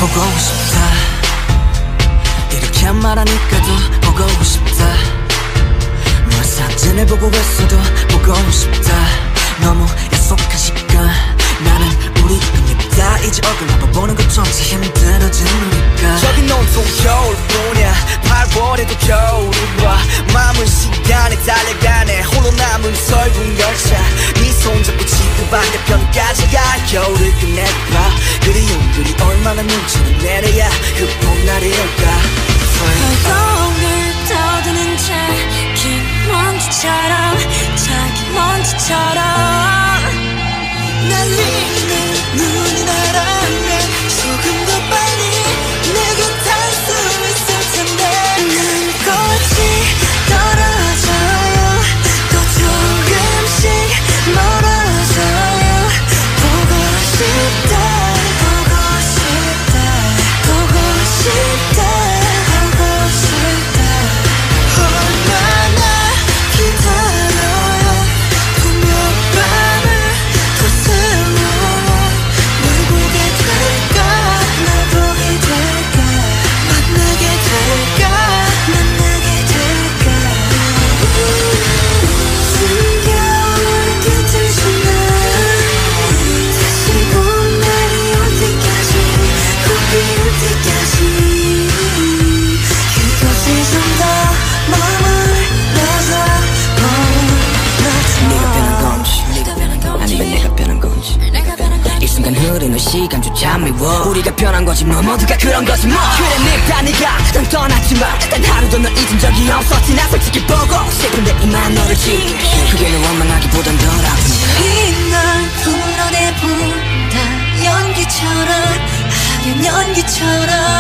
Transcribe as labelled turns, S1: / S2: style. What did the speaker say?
S1: 보고 싶다. 이렇게 말하니까도 보고 싶다. 너의 사진을 보고 있어도 보고 싶다. 너무 약속한 시간 나는 우리 끝냈다. 이제 얼굴 한번 보는 것조차 힘들어진 우리가.
S2: 저긴 온통 겨울뿐이야. 8월에도 겨울이 와. 마음은 시간에 달려가네. 홀로 남은 설국 열차. 네 손잡고 지금 반대편까지 가. 겨울을 끝내봐. 그리움들이 얼마나 눈치를 내려야 그 봄날이 올까.
S3: 벌거울 떠드는 자기 먼지처럼 자기 먼지처럼 날리는 눈이 날아내 조금 더 빨리 내게 닿을 수 있을 텐데 난 꽃이 떨어져요 또 조금씩 멀어져요 보고 싶다 보고 싶다 보고 싶다
S1: 흐르는 시간조차 미워. 우리가 변한 거지 뭐 모두가 그런 거지 뭐. 그래 네가 난 떠났지만 단 하루도 널 잊은 적이 없었지. 나 솔직히 보고 싶은데 이만 너를 지우게 그게 널 원망하기보단 덜 아프니까.
S3: 널 불러내본다 연기처럼 하얀 연기처럼